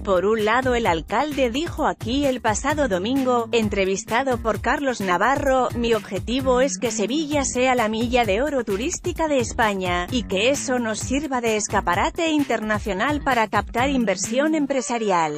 Por un lado, el alcalde dijo aquí el pasado domingo, entrevistado por Carlos Navarro: mi objetivo es que Sevilla sea la milla de oro turística de España, y que eso nos sirva de escaparate internacional para captar inversión empresarial.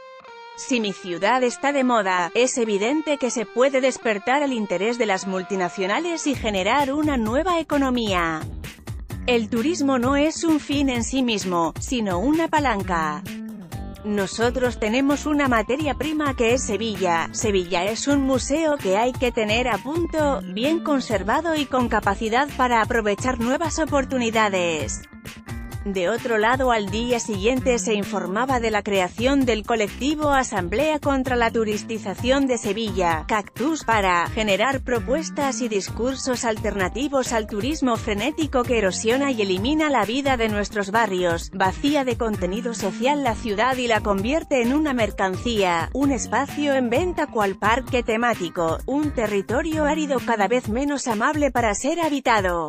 Si mi ciudad está de moda, es evidente que se puede despertar el interés de las multinacionales y generar una nueva economía. El turismo no es un fin en sí mismo, sino una palanca. Nosotros tenemos una materia prima que es Sevilla. Sevilla es un museo que hay que tener a punto, bien conservado y con capacidad para aprovechar nuevas oportunidades. De otro lado, al día siguiente se informaba de la creación del colectivo Asamblea contra la Turistización de Sevilla, Cactus, para generar propuestas y discursos alternativos al turismo frenético que erosiona y elimina la vida de nuestros barrios, vacía de contenido social la ciudad y la convierte en una mercancía, un espacio en venta cual parque temático, un territorio árido cada vez menos amable para ser habitado.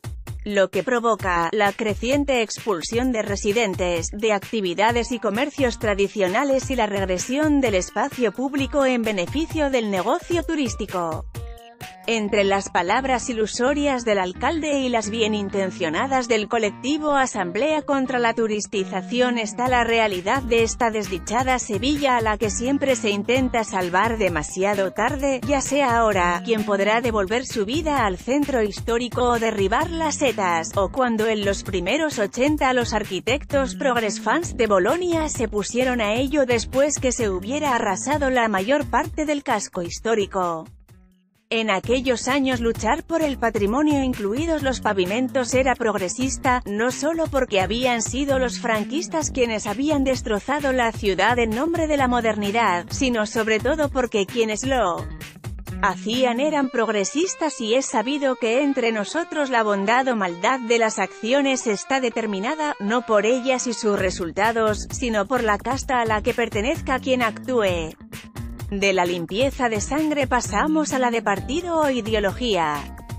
Lo que provoca la creciente expulsión de residentes, de actividades y comercios tradicionales y la regresión del espacio público en beneficio del negocio turístico. Entre las palabras ilusorias del alcalde y las bien intencionadas del colectivo Asamblea contra la Turistización está la realidad de esta desdichada Sevilla a la que siempre se intenta salvar demasiado tarde, ya sea ahora, quien podrá devolver su vida al centro histórico o derribar las setas, o cuando en los primeros 80 los arquitectos progres fans de Bolonia se pusieron a ello después que se hubiera arrasado la mayor parte del casco histórico. En aquellos años luchar por el patrimonio incluidos los pavimentos era progresista, no solo porque habían sido los franquistas quienes habían destrozado la ciudad en nombre de la modernidad, sino sobre todo porque quienes lo hacían eran progresistas y es sabido que entre nosotros la bondad o maldad de las acciones está determinada, no por ellas y sus resultados, sino por la casta a la que pertenezca quien actúe. De la limpieza de sangre pasamos a la de partido o ideología.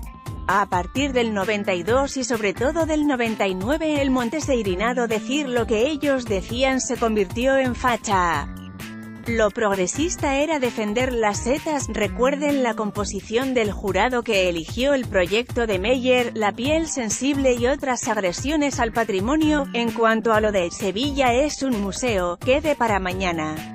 A partir del 92 y sobre todo del 99 el monteseirinado decir lo que ellos decían se convirtió en facha. Lo progresista era defender las setas. Recuerden la composición del jurado que eligió el proyecto de Meyer, la piel sensible y otras agresiones al patrimonio. En cuanto a lo de Sevilla es un museo, quede para mañana.